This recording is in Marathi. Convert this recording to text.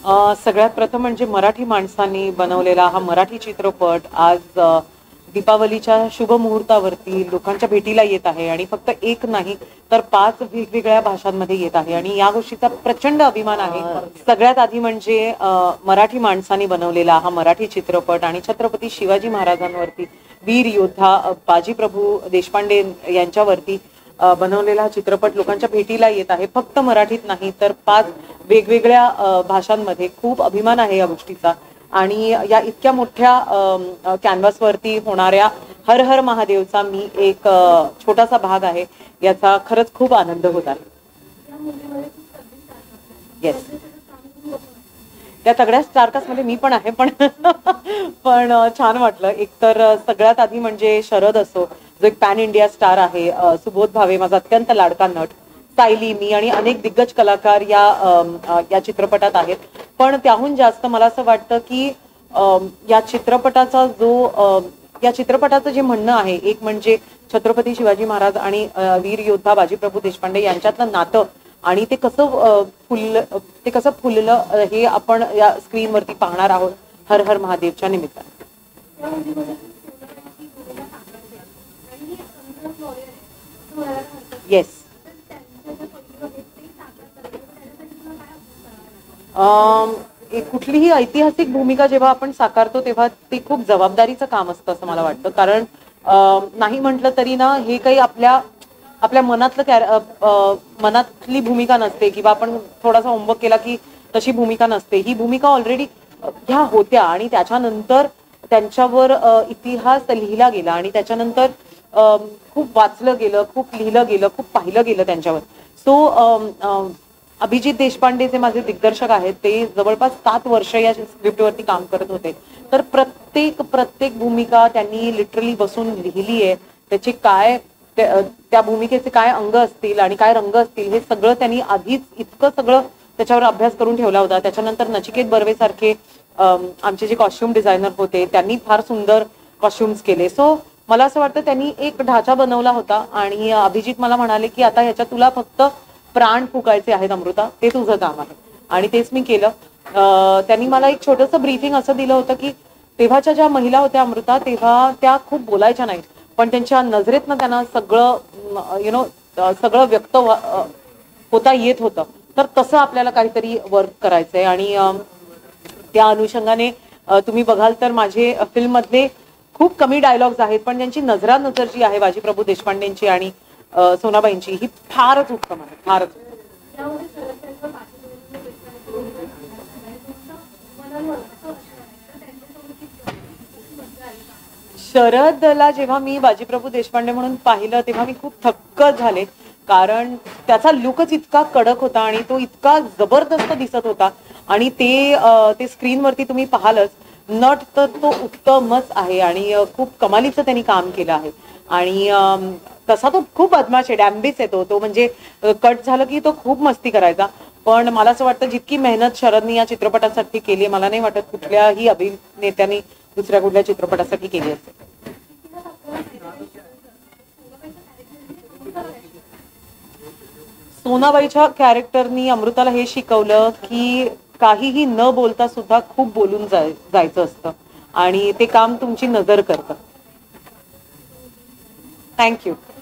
सगळ्यात प्रथम म्हणजे मराठी माणसांनी बनवलेला हा मराठी चित्रपट आज दीपावलीच्या शुभ मुहूर्तावरती लोकांच्या भेटीला येत आहे आणि फक्त एक नाही तर 5 वेगवेगळ्या भाषांमध्ये येत आहे आणि या गोष्टीचा प्रचंड अभिमान आहे. सगळ्यात आधी म्हणजे मराठी माणसांनी बनवलेला हा मराठी चित्रपट आणि छत्रपती शिवाजी महाराजांवरती वीर योद्धा बाजीप्रभू देशपांडे यांच्यावरती बनवलेला हा चित्रपट लोकांच्या भेटीला येत आहे. फक्त मराठीत नाही तर 5 वेगवेगळ्या भाषांमध्ये. खूप अभिमान आहे या गोष्टीचा आणि या इतक्या मोठ्या कॅनव्हासवरती होणाऱ्या हर हर महादेवचा मी एक छोटासा भाग आहे याचा खरंच खूप आनंद होत आहे. येस, त्या सगळ्या स्टारकास्ट मध्ये मी पण आहे पण पण छान वाटलं. एकतर सगळ्यात आधी म्हणजे शरद असो जो एक पॅन इंडिया स्टार आहे, सुबोध भावे माझा अत्यंत लाडका नट, सायली, मी आणि अनेक दिग्गज कलाकार या चित्रपटात आहेत. पण त्याहून जास्त मला असं वाटतं की या चित्रपटाचं जे म्हणणं आहे एक म्हणजे छत्रपती शिवाजी महाराज आणि वीर योद्धा बाजीप्रभू देशपांडे यांच्यातलं नातं आणि ते कसं फुललं हे आपण या स्क्रीनवरती पाहणार आहोत हर हर महादेवच्या निमित्ताने. येस, कुठलीही ऐतिहासिक भूमिका जेव्हा आपण साकारतो तेव्हा ते खूप जबाबदारीचं काम असतं असं मला वाटतं. कारण नाही म्हटलं तरी ना हे काही आपल्या मनातली भूमिका नसते किंवा आपण थोडासा होमवर्क केला की तशी भूमिका नसते. ही भूमिका ऑलरेडी ह्या होत्या आणि त्याच्यानंतर त्यांच्यावर इतिहास लिहिला गेला आणि त्याच्यानंतर खूप वाचलं गेलं, खूप लिहिलं गेलं, खूप पाहिलं गेलं त्यांच्यावर. सो अभिजित देशपांडे जे माझे दिग्दर्शक आहेत ते जवळपास 7 वर्ष या स्क्रिप्टवरती काम करत होते. तर प्रत्येक भूमिका त्यांनी लिटरली बसून लिहिली आहे. त्याची काय त्या भूमिकेचे काय अंग असतील आणि काय रंग असतील हे सगळं त्यांनी आधीच इतकं सगळं त्याच्यावर अभ्यास करून ठेवला होता. त्याच्यानंतर नचिकेत बर्वे सारखे आमचे जे कॉस्ट्युम डिझायनर होते त्यांनी फार सुंदर कॉस्ट्युम्स केले. सो मला असं वाटतं त्यांनी एक ढाचा बनवला होता आणि अभिजित मला म्हणाले की आता ह्याच्यात तुला फक्त प्राण फुकायचे आहेत अमृता, ते तुझं काम आहे आणि तेच मी केलं. त्यांनी मला एक छोटंसं ब्रीफिंग असं दिलं होतं की तेव्हाच्या ज्या महिला होत्या अमृता तेव्हा त्या खूप बोलायच्या नाहीत पण त्यांच्या नजरेतनं त्यांना सगळं सगळं व्यक्त होता येत होतं. तर तसं आपल्याला काहीतरी वर्क करायचंय आणि त्या अनुषंगाने तुम्ही बघाल तर माझे फिल्म मधले खूप कमी डायलॉग्स आहेत पण त्यांची नजर जी आहे बाजीप्रभू देशपांडेंची आणि सोनाबाईंची ही फारच उत्तम आहे, फारच. शरदला जेव्हा मी बाजीप्रभू देशपांडे म्हणून पाहिलं तेव्हा मी खूप थक्क झाले कारण त्याचा लुकच इतका कडक होता आणि तो इतका जबरदस्त दिसत होता आणि ते स्क्रीनवरती तुम्ही पाहालच. नट तर तो उत्तमच आहे आणि खूप कमालीचं त्यांनी काम केलं आहे आणि तसा तो खूप बदमाश आहे, डॅम्बिस आहे तो म्हणजे कट झालं की तो खूप मस्ती करायचा. पण मला असं वाटतं जितकी मेहनत शरदनी या चित्रपटासाठी केली मला नाही वाटत कुठल्याही अभिनेत्याने दुसऱ्या कुठल्या चित्रपटासाठी केली असेल. सोनाबाईच्या कॅरेक्टरनी अमृताला हे शिकवलं की काहीही न बोलता सुद्धा खूप बोलून जायचं असतं आणि ते काम तुमची नजर करतं. थँक्यू.